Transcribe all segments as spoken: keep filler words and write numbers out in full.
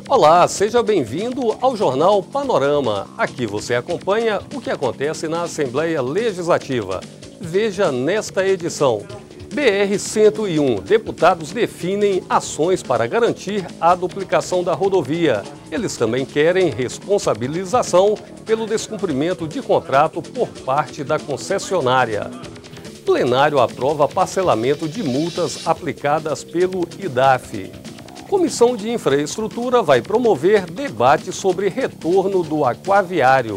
Olá, seja bem-vindo ao Jornal Panorama. Aqui você acompanha o que acontece na Assembleia Legislativa. Veja nesta edição. B R cento e um. Deputados definem ações para garantir a duplicação da rodovia. Eles também querem responsabilização pelo descumprimento de contrato por parte da concessionária. Plenário aprova parcelamento de multas aplicadas pelo I D A F. Comissão de Infraestrutura vai promover debate sobre retorno do aquaviário.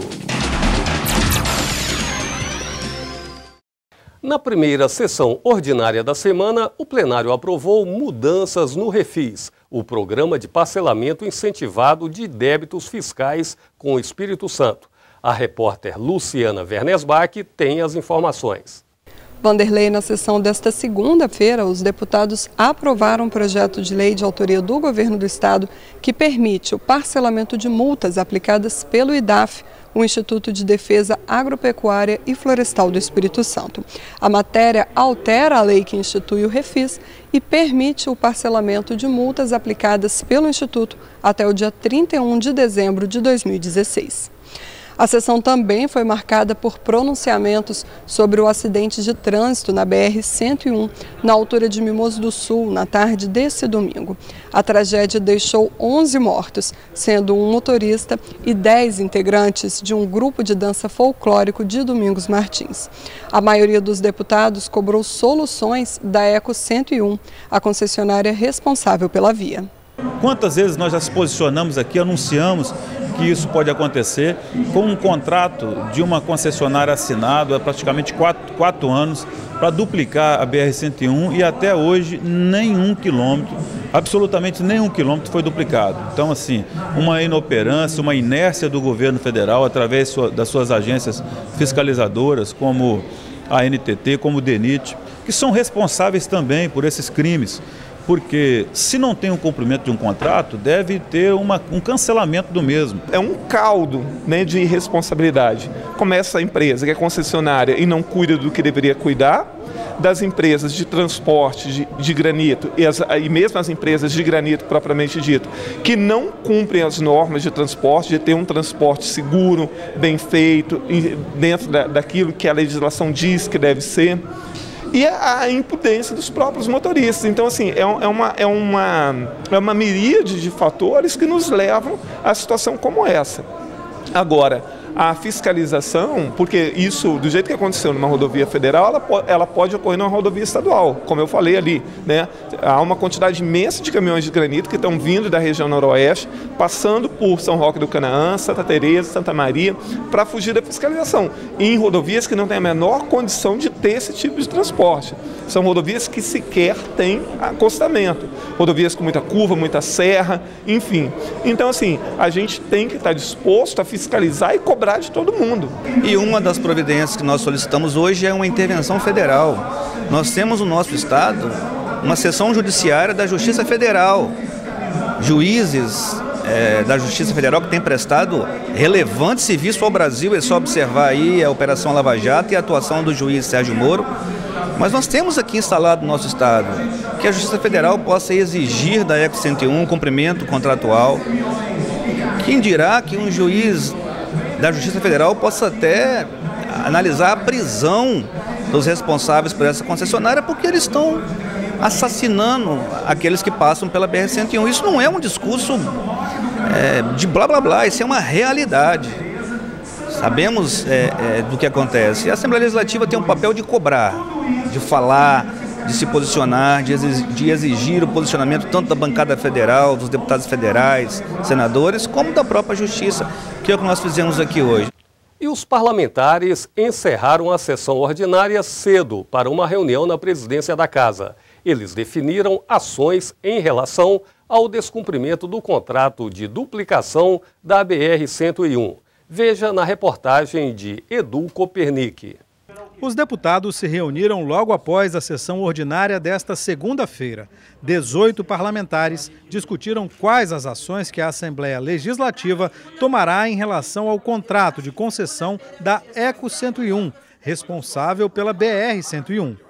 Na primeira sessão ordinária da semana, o plenário aprovou mudanças no Refis, o programa de parcelamento incentivado de débitos fiscais com o Espírito Santo. A repórter Luciana Wernesbach tem as informações. Vanderlei, na sessão desta segunda-feira, os deputados aprovaram um projeto de lei de autoria do Governo do Estado que permite o parcelamento de multas aplicadas pelo I D A F, o Instituto de Defesa Agropecuária e Florestal do Espírito Santo. A matéria altera a lei que institui o Refis e permite o parcelamento de multas aplicadas pelo Instituto até o dia trinta e um de dezembro de dois mil e dezesseis. A sessão também foi marcada por pronunciamentos sobre o acidente de trânsito na B R cento e um, na altura de Mimoso do Sul, na tarde desse domingo. A tragédia deixou onze mortos, sendo um motorista e dez integrantes de um grupo de dança folclórico de Domingos Martins. A maioria dos deputados cobrou soluções da Eco cento e um, a concessionária responsável pela via. Quantas vezes nós já se posicionamos aqui, anunciamos que isso pode acontecer com um contrato de uma concessionária assinado há praticamente quatro, quatro anos para duplicar a B R cento e um e até hoje nenhum quilômetro, absolutamente nenhum quilômetro foi duplicado. Então, assim, uma inoperância, uma inércia do governo federal através das suas agências fiscalizadoras, como a N T T, como o DENIT, que são responsáveis também por esses crimes. Porque se não tem um cumprimento de um contrato, deve ter uma, um cancelamento do mesmo. É um caldo, né, de irresponsabilidade. Começa a empresa que é concessionária e não cuida do que deveria cuidar, das empresas de transporte de, de granito e, as, e mesmo as empresas de granito propriamente dito, que não cumprem as normas de transporte, de ter um transporte seguro, bem feito, dentro da, daquilo que a legislação diz que deve ser. E a impudência dos próprios motoristas. Então, assim, é uma, é uma, é uma miríade de fatores que nos levam a situação como essa. Agora, a fiscalização, porque isso, do jeito que aconteceu numa rodovia federal, ela pode, ela pode ocorrer numa rodovia estadual, como eu falei ali, né? Há uma quantidade imensa de caminhões de granito que estão vindo da região noroeste, passando por São Roque do Canaã, Santa Teresa, Santa Maria, para fugir da fiscalização. E em rodovias que não têm a menor condição de ter esse tipo de transporte. São rodovias que sequer têm acostamento. Rodovias com muita curva, muita serra, enfim. Então, assim, a gente tem que estar disposto a fiscalizar e cobrar de todo mundo. E uma das providências que nós solicitamos hoje é uma intervenção federal. Nós temos no nosso estado uma seção judiciária da Justiça Federal. Juízes é, da Justiça Federal que têm prestado relevante serviço ao Brasil. É só observar aí a Operação Lava Jato e a atuação do juiz Sérgio Moro. Mas nós temos aqui instalado no nosso estado que a Justiça Federal possa exigir da Eco cento e um um cumprimento contratual. Quem dirá que um juiz da Justiça Federal possa até analisar a prisão dos responsáveis por essa concessionária, porque eles estão assassinando aqueles que passam pela B R cento e um. Isso não é um discurso é, de blá blá blá, isso é uma realidade. Sabemos é, é, do que acontece. E a Assembleia Legislativa tem um papel de cobrar, de falar, de se posicionar, de exigir, de exigir o posicionamento tanto da bancada federal, dos deputados federais, senadores, como da própria Justiça, que é o que nós fizemos aqui hoje. E os parlamentares encerraram a sessão ordinária cedo para uma reunião na presidência da Casa. Eles definiram ações em relação ao descumprimento do contrato de duplicação da B R cento e um. Veja na reportagem de Edu Copernic. Os deputados se reuniram logo após a sessão ordinária desta segunda-feira. dezoito parlamentares discutiram quais as ações que a Assembleia Legislativa tomará em relação ao contrato de concessão da Eco cento e um, responsável pela B R cento e um.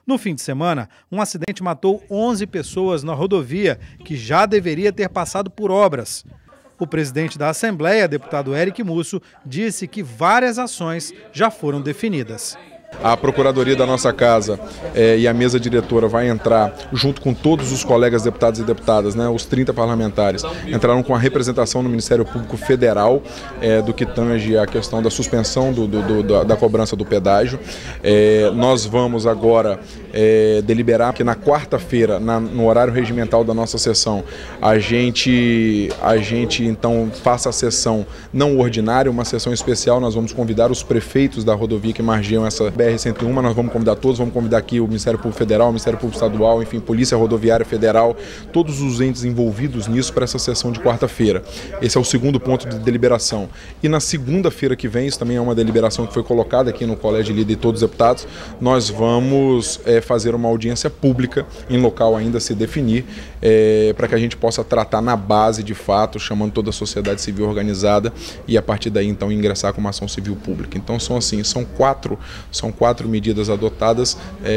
No fim de semana, um acidente matou onze pessoas na rodovia, que já deveria ter passado por obras. O presidente da Assembleia, deputado Eric Musso, disse que várias ações já foram definidas. A Procuradoria da nossa casa é, e a mesa diretora vai entrar junto com todos os colegas deputados e deputadas, né, os trinta parlamentares, entraram com a representação no Ministério Público Federal é, do que tange a questão da suspensão do, do, do, da cobrança do pedágio. É, nós vamos agora é, deliberar que na quarta-feira, no horário regimental da nossa sessão, a gente, a gente então faça a sessão não ordinária, uma sessão especial. Nós vamos convidar os prefeitos da rodovia que margeiam essa B R cento e um, nós vamos convidar todos, vamos convidar aqui o Ministério Público Federal, o Ministério Público Estadual, enfim, Polícia Rodoviária Federal, todos os entes envolvidos nisso para essa sessão de quarta-feira. Esse é o segundo ponto de deliberação. E na segunda-feira que vem, isso também é uma deliberação que foi colocada aqui no Colégio Líder de todos os deputados, nós vamos é, fazer uma audiência pública em local ainda a se definir, é, para que a gente possa tratar na base de fato, chamando toda a sociedade civil organizada e a partir daí então ingressar com uma ação civil pública. Então são assim, são quatro, são quatro medidas adotadas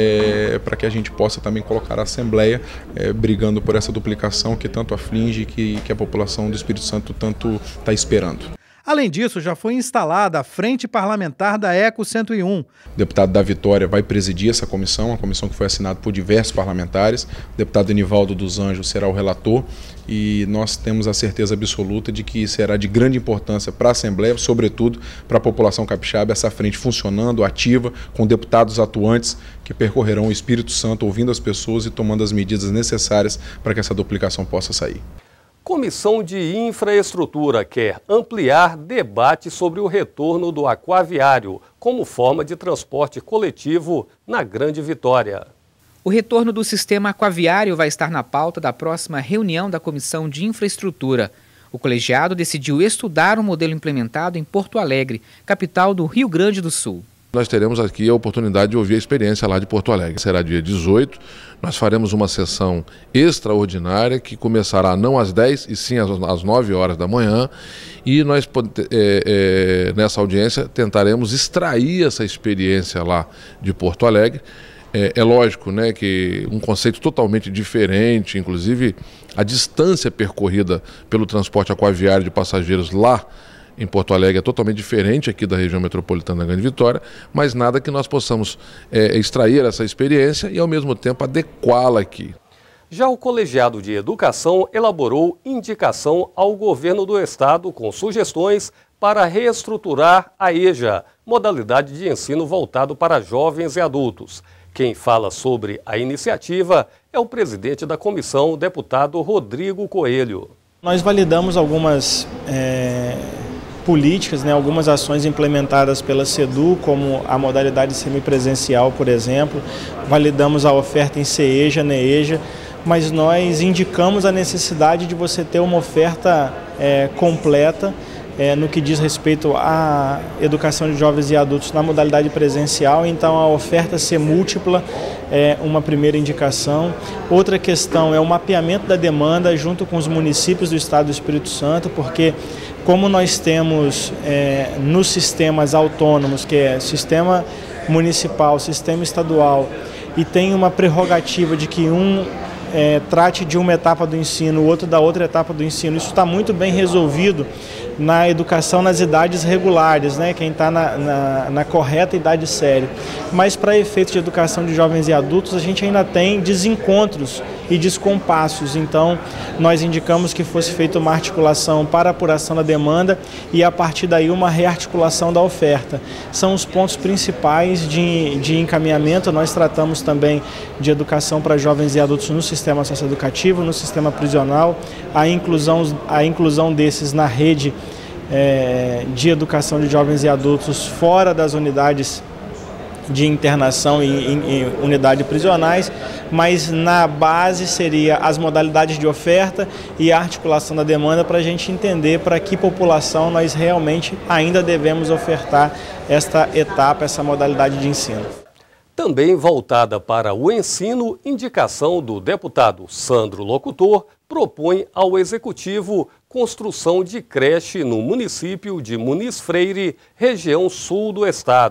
é, para que a gente possa também colocar a Assembleia é, brigando por essa duplicação que tanto aflige, que, que a população do Espírito Santo tanto está esperando. Além disso, já foi instalada a Frente Parlamentar da Eco cento e um. O deputado da Vitória vai presidir essa comissão, uma comissão que foi assinada por diversos parlamentares. O deputado Enivaldo dos Anjos será o relator e nós temos a certeza absoluta de que será de grande importância para a Assembleia, sobretudo para a população capixaba, essa frente funcionando, ativa, com deputados atuantes que percorrerão o Espírito Santo, ouvindo as pessoas e tomando as medidas necessárias para que essa duplicação possa sair. Comissão de Infraestrutura quer ampliar debate sobre o retorno do aquaviário como forma de transporte coletivo na Grande Vitória. O retorno do sistema aquaviário vai estar na pauta da próxima reunião da Comissão de Infraestrutura. O colegiado decidiu estudar um modelo implementado em Porto Alegre, capital do Rio Grande do Sul. Nós teremos aqui a oportunidade de ouvir a experiência lá de Porto Alegre. Será dia dezoito, nós faremos uma sessão extraordinária que começará não às dez e sim às nove horas da manhã e nós é, é, nessa audiência tentaremos extrair essa experiência lá de Porto Alegre. É, é lógico, né, que um conceito totalmente diferente, inclusive a distância percorrida pelo transporte aquaviário de passageiros lá em Porto Alegre é totalmente diferente aqui da região metropolitana da Grande Vitória, mas nada que nós possamos é, extrair essa experiência e ao mesmo tempo adequá-la aqui. Já o Colegiado de Educação elaborou indicação ao governo do estado com sugestões para reestruturar a EJA, modalidade de ensino voltado para jovens e adultos. Quem fala sobre a iniciativa é o presidente da comissão, o deputado Rodrigo Coelho. Nós validamos algumas é, políticas, né, algumas ações implementadas pela SEDU, como a modalidade semipresencial, por exemplo. Validamos a oferta em CEJA, NEJA, mas nós indicamos a necessidade de você ter uma oferta é, completa É, no que diz respeito à educação de jovens e adultos na modalidade presencial, então a oferta ser múltipla é uma primeira indicação. Outra questão é o mapeamento da demanda junto com os municípios do estado do Espírito Santo, porque como nós temos é, nos sistemas autônomos, que é sistema municipal, sistema estadual, e tem uma prerrogativa de que um É, trate de uma etapa do ensino, o outro da outra etapa do ensino. Isso está muito bem resolvido na educação nas idades regulares, né? Quem está na, na, na correta idade séria. Mas para efeitos de educação de jovens e adultos, a gente ainda tem desencontros e descompassos. Então, nós indicamos que fosse feita uma articulação para apuração da demanda e, a partir daí, uma rearticulação da oferta. São os pontos principais de, de encaminhamento. Nós tratamos também de educação para jovens e adultos no sistema socioeducativo, no sistema prisional, a inclusão, a inclusão desses na rede é, de educação de jovens e adultos fora das unidades de internação e em, em unidades prisionais, mas na base seria as modalidades de oferta e a articulação da demanda para a gente entender para que população nós realmente ainda devemos ofertar esta etapa, essa modalidade de ensino. Também voltada para o ensino, indicação do deputado Sandro Locutor propõe ao Executivo construção de creche no município de Muniz Freire, região sul do estado.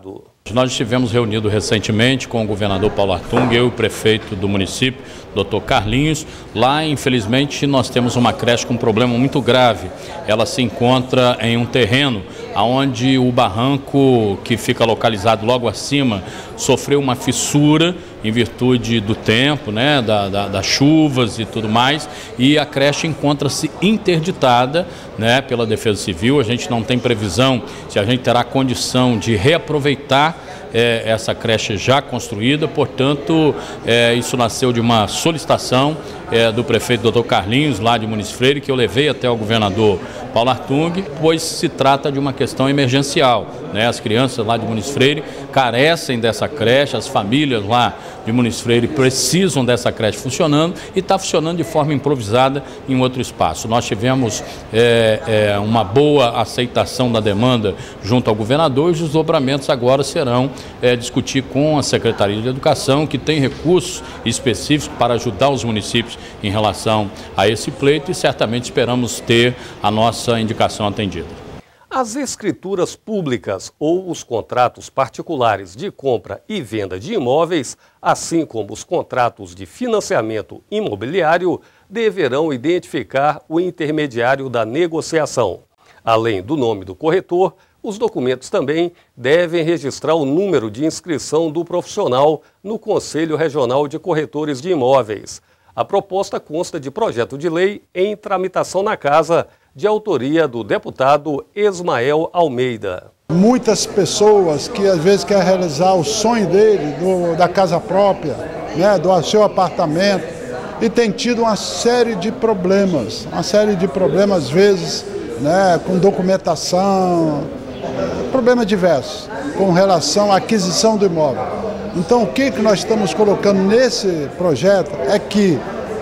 Nós estivemos reunidos recentemente com o governador Paulo Artung, eu e o prefeito do município, doutor Carlinhos. Lá, infelizmente, nós temos uma creche com um problema muito grave. Ela se encontra em um terreno onde o barranco, que fica localizado logo acima, sofreu uma fissura em virtude do tempo, né, da, da, das chuvas e tudo mais, e a creche encontra-se interditada, né, pela Defesa Civil. A gente não tem previsão se a gente terá condição de reaproveitar É, essa creche já construída, portanto, é, isso nasceu de uma solicitação é, do prefeito doutor Carlinhos, lá de Muniz Freire, que eu levei até o governador Paulo Artung, pois se trata de uma questão emergencial, né? As crianças lá de Muniz Freire carecem dessa creche, as famílias lá de Muniz Freire precisam dessa creche funcionando e está funcionando de forma improvisada em outro espaço. Nós tivemos é, é, uma boa aceitação da demanda junto ao governador e os desdobramentos agora serão É, discutir com a Secretaria de Educação, que tem recursos específicos para ajudar os municípios em relação a esse pleito, e certamente esperamos ter a nossa indicação atendida. As escrituras públicas ou os contratos particulares de compra e venda de imóveis, assim como os contratos de financiamento imobiliário, deverão identificar o intermediário da negociação. Além do nome do corretor, os documentos também devem registrar o número de inscrição do profissional no Conselho Regional de Corretores de Imóveis. A proposta consta de projeto de lei em tramitação na Casa, de autoria do deputado Ismael Almeida. Muitas pessoas que às vezes querem realizar o sonho dele, do, da casa própria, né, do seu apartamento, e tem tido uma série de problemas, uma série de problemas às vezes, né, com documentação, problemas diversos com relação à aquisição do imóvel. Então, o que, que nós estamos colocando nesse projeto é que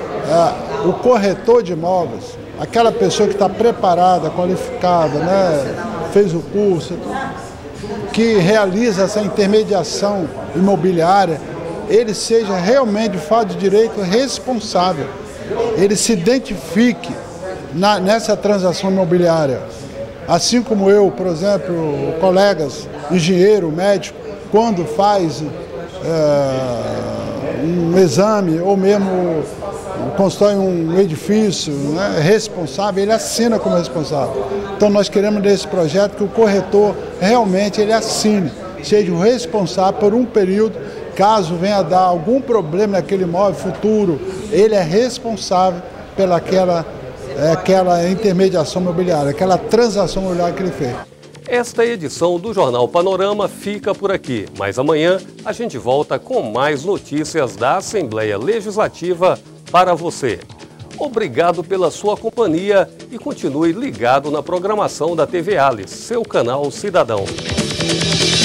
é, o corretor de imóveis, aquela pessoa que está preparada, qualificada, né, fez o curso, que realiza essa intermediação imobiliária, ele seja realmente, de fato de direito, responsável. Ele se identifique na, nessa transação imobiliária. Assim como eu, por exemplo, colegas, engenheiro, médico, quando faz é, um exame ou mesmo constrói um edifício, né, responsável, ele assina como responsável. Então nós queremos nesse projeto que o corretor realmente ele assine, seja o responsável por um período, caso venha a dar algum problema naquele imóvel futuro, ele é responsável pelaquela É aquela intermediação imobiliária, aquela transação imobiliária que ele fez. Esta edição do Jornal Panorama fica por aqui, mas amanhã a gente volta com mais notícias da Assembleia Legislativa para você. Obrigado pela sua companhia e continue ligado na programação da T V Alice, seu canal cidadão.